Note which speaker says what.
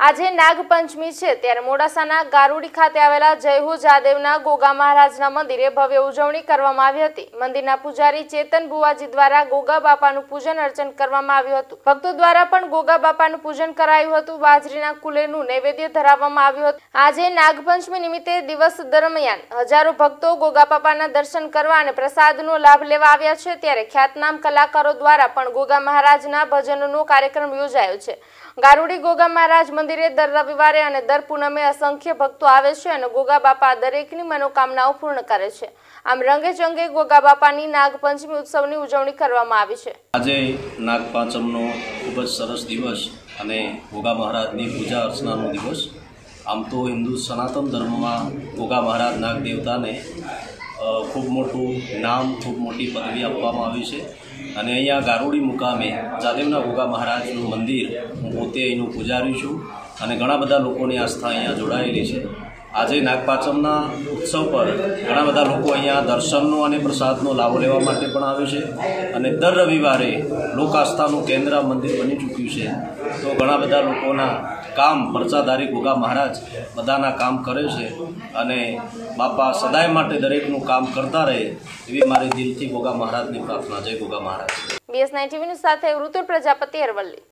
Speaker 1: આજે નાગપંચમી છે ત્યારે મોડાસાના ગારુડી ખાતે આવેલા જયહો જાદેવના ગોગા મહારાજના મંદિરે ભવ્ય ઉજવણી કરવામાં આવી હતી। મંદિરના પૂજારી ચેતન બુવાજી દ્વારા ગોગા બાપાનું પૂજન અર્ચન કરવામાં આવ્યું હતું। ભક્તો દ્વારા પણ ગોગા બાપાનું પૂજન કરાયું હતું। બાજરીના કુલેનું નૈવેદ્ય ધરાવવામાં આવ્યું હતું। આજે નાગપંચમી નિમિત્તે દિવસ દરમિયાન હજારો ભક્તો ગોગા બાપાના દર્શન કરવા અને પ્રસાદનો લાભ લેવા આવ્યા છે। ત્યારે ખ્યાતનામ કલાકારો દ્વારા પણ ગોગા મહારાજના ભજનનો કાર્યક્રમ યોજાયો છે। ગારુડી ગોગા મહારાજ મંદિરે દર રવિવારે અને દર પૂનમે અસંખ્ય ભક્તો આવે છે અને ગોગા બાપા દરેકની મનોકામનાઓ પૂર્ણ કરે છે। આમ રંગે ચંગે ગોગા બાપાની નાગપંચમી ઉત્સવની ઉજવણી કરવામાં આવી છે।
Speaker 2: આજે નાગપાંચમનો ખૂબ જ સરસ દિવસ અને ગોગા મહારાજની પૂજા અર્ચનાનો દિવસ। આમ તો હિન્દુ સનાતન ધર્મમાં ગોગા મહારાજ નાગ દેવતાને ખૂબ મોટું નામ, ખૂબ મોટી પદવી આપવામાં આવી છે અને અહીંયા ગારુડી મુકામે જાદેવના ગોગા મહારાજનું મંદિર હું પોતે અહીંનું પૂજારી છું અને ઘણા બધા લોકોની આસ્થા અહીંયા જોડાયેલી છે। આજે નાગપાંચમના ઉત્સવ પર ઘણા બધા લોકો અહીંયા દર્શનનો અને પ્રસાદનો લાભો લેવા માટે પણ આવે છે અને દર રવિવારે લોક આસ્થાનું કેન્દ્ર મંદિર બની ચૂક્યું છે। તો ઘણા બધા લોકોના કામ પરચાધારી ગોગા મહારાજ બધાના કામ કરે છે અને બાપા સદાય માટે દરેકનું કામ કરતા રહે એવી મારી દિલથી ગોગા મહારાજની પ્રાર્થના। જય ગોગા મહારાજ।
Speaker 1: BS9 TV સાથે ઋતુ પ્રજાપતિ અરવલ્લી।